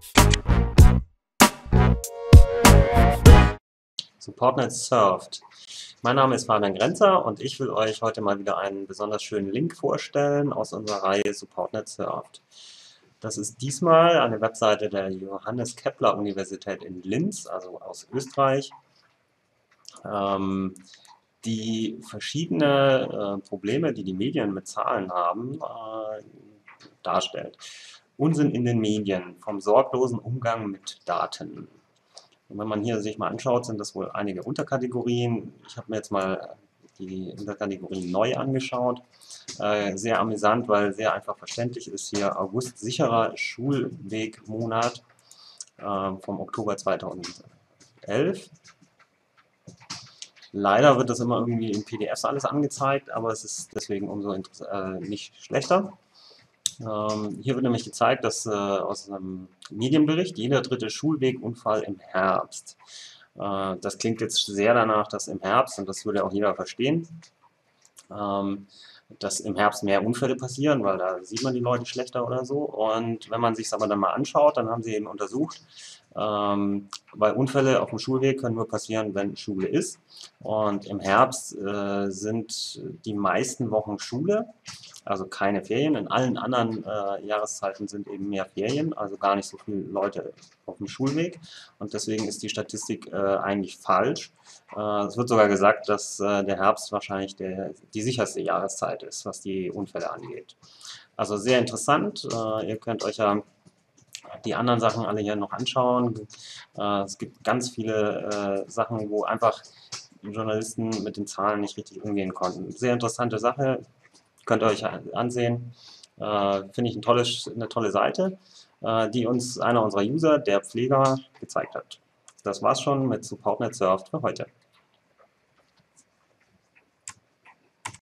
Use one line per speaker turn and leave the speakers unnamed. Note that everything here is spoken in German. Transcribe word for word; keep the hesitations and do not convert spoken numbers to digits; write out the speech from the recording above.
SupportNet surft. Mein Name ist Fabian Grenzer und ich will euch heute mal wieder einen besonders schönen Link vorstellen aus unserer Reihe SupportNet surft. Das ist diesmal eine Webseite der Johannes Kepler Universität in Linz, also aus Österreich, ähm, die verschiedene äh, Probleme, die die Medien mit Zahlen haben, äh, darstellt. Unsinn in den Medien, vom sorglosen Umgang mit Daten. Und wenn man hier sich mal anschaut, sind das wohl einige Unterkategorien. Ich habe mir jetzt mal die Unterkategorien neu angeschaut. Äh, sehr amüsant, weil sehr einfach verständlich ist hier August sicherer Schulwegmonat äh, vom Oktober zweitausendelf. Leider wird das immer irgendwie in P D Fs alles angezeigt, aber es ist deswegen umso äh, nicht schlechter. Ähm, hier wird nämlich gezeigt, dass äh, aus einem Medienbericht jeder dritte Schulwegunfall im Herbst. Äh, das klingt jetzt sehr danach, dass im Herbst, und das würde auch jeder verstehen, ähm, dass im Herbst mehr Unfälle passieren, weil da sieht man die Leute schlechter oder so. Und wenn man sich es aber dann mal anschaut, dann haben sie eben untersucht, ähm, weil Unfälle auf dem Schulweg können nur passieren, wenn Schule ist. Und im Herbst äh, sind die meisten Wochen Schule, also keine Ferien. In allen anderen äh, Jahreszeiten sind eben mehr Ferien, also gar nicht so viele Leute auf dem Schulweg. Und deswegen ist die Statistik äh, eigentlich falsch. Äh, es wird sogar gesagt, dass äh, der Herbst wahrscheinlich der, die sicherste Jahreszeit ist, was die Unfälle angeht. Also sehr interessant. Äh, ihr könnt euch ja die anderen Sachen alle hier noch anschauen. Äh, es gibt ganz viele äh, Sachen, wo einfach Journalisten mit den Zahlen nicht richtig umgehen konnten. Sehr interessante Sache, könnt ihr euch ansehen. Äh, Finde ich ein tolles, eine tolle Seite, äh, die uns einer unserer User, der Pfleger, gezeigt hat. Das war's schon mit SupportNet surft für heute.